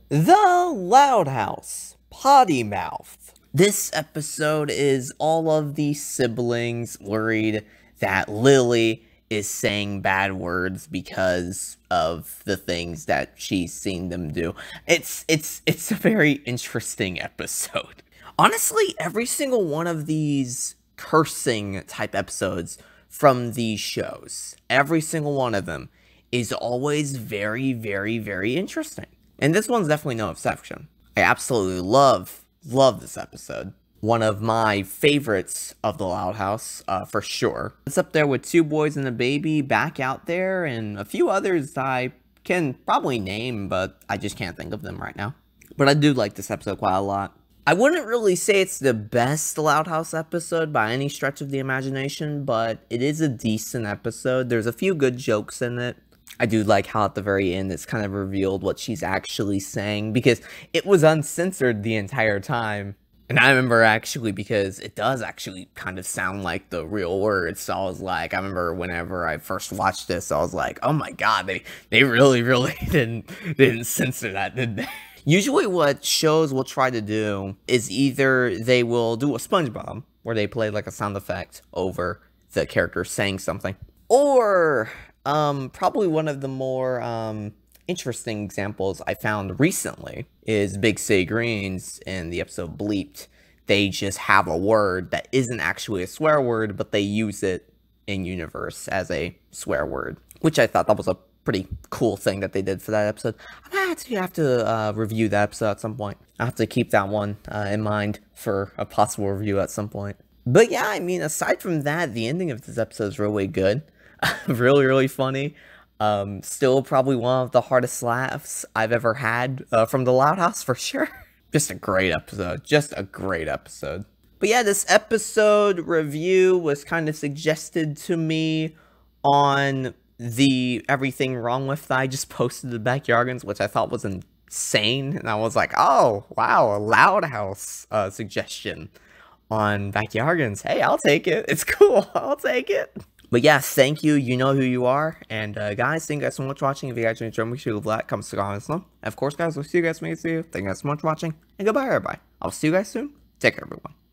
The Loud House, Potty Mouth. This episode is all of the siblings worried that Lily is saying bad words because of the things that she's seen them do. It's a very interesting episode. Honestly, every single one of these cursing type episodes from these shows, every single one of them is always very, very, very interesting. And this one's definitely no exception. I absolutely love this episode. One of my favorites of the Loud House, for sure. It's up there with Two Boys and a Baby, Back Out There, and a few others I can probably name, but I just can't think of them right now. But I do like this episode quite a lot. I wouldn't really say it's the best Loud House episode by any stretch of the imagination, but it is a decent episode. There's a few good jokes in it. I do like how at the very end it's kind of revealed what she's actually saying, because it was uncensored the entire time. And I remember actually, because it does actually kind of sound like the real words, so I was like, I remember whenever I first watched this, I was like, oh my god, they really, really didn't censor that, did they? Usually what shows will try to do is either they will do a SpongeBob, where they play like a sound effect over the character saying something, or probably one of the more interesting examples I found recently is Big City Greens in the episode Bleeped. They just have a word that isn't actually a swear word, but they use it in universe as a swear word, which I thought that was a pretty cool thing that they did for that episode. I might actually have to review that episode at some point. I have to keep that one in mind for a possible review at some point. But yeah, I mean, aside from that, the ending of this episode is really good. Really, really funny. Still probably one of the hardest laughs I've ever had from the Loud House, for sure. Just a great episode. Just a great episode. But yeah, this episode review was kind of suggested to me on the Everything Wrong With that I just posted to Backyardigans, which I thought was insane. And I was like, oh, wow, a Loud House suggestion on Backyardigans. Hey, I'll take it. It's cool. I'll take it. But yeah, thank you. You know who you are. And guys, thank you guys so much for watching. If you guys enjoyed, make sure you leave a like, comment, subscribe, and of course, guys, we'll see you guys when you see you. Thank you guys so much for watching. And goodbye, everybody. I'll see you guys soon. Take care, everyone.